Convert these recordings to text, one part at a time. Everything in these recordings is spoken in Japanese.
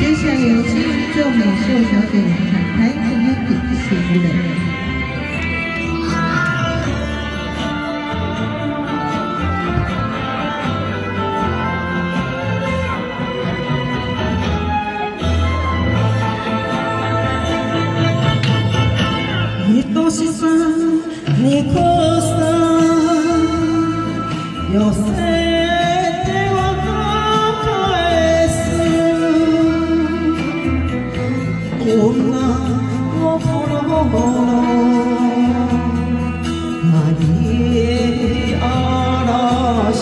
接下来有请皱美秀小姐展开公益品谢人。 愛しさにこさ寄せては返す女心何嵐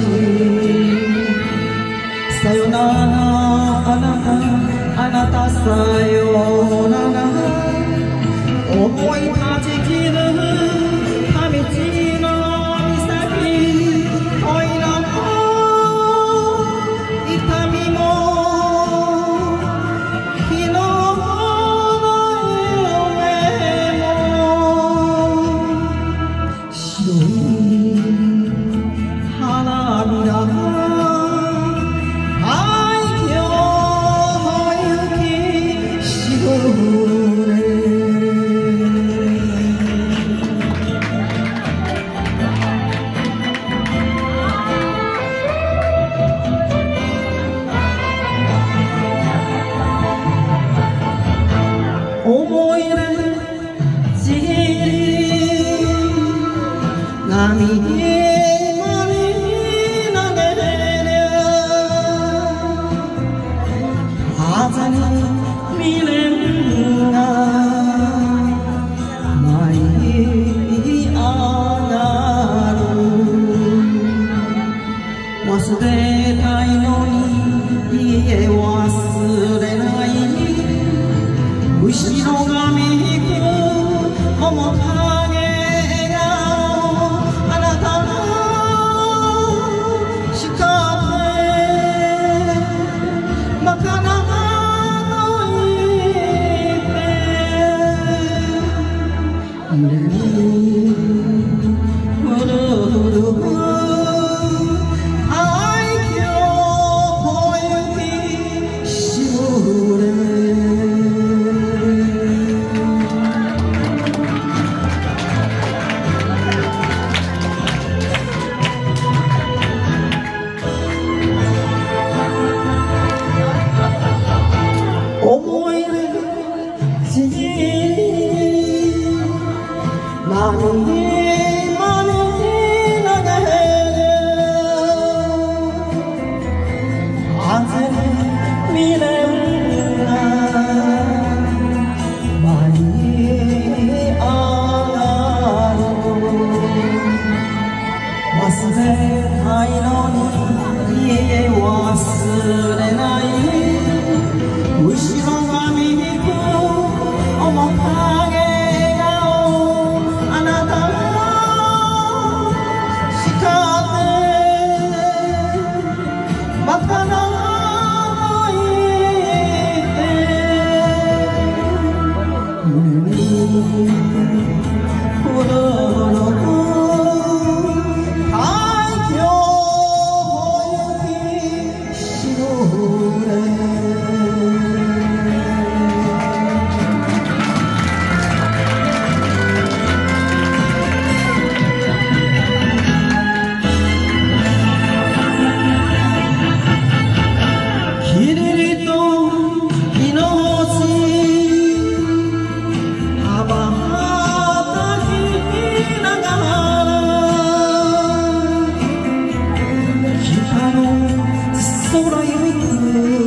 さよならあなたさよなら思いはじきるた道の岬恋の痛みも昨日の夢も白い花びら愛嬌行きしぐれ思い出ちぎり波まで投げりゃ風に未練が舞い上がる忘れたいのに家忘れない後ろ髪引く面影があなたのしかってバカなと言って胸にふるふる愛嬌行きしぐれ思い出ちぎり波まで投げる風に未練が舞い上がる忘れたいのに家忘れない後ろ髪引く面影があなたのしかってバカなと言って胸にふるふる愛嬌行きしぐれ空より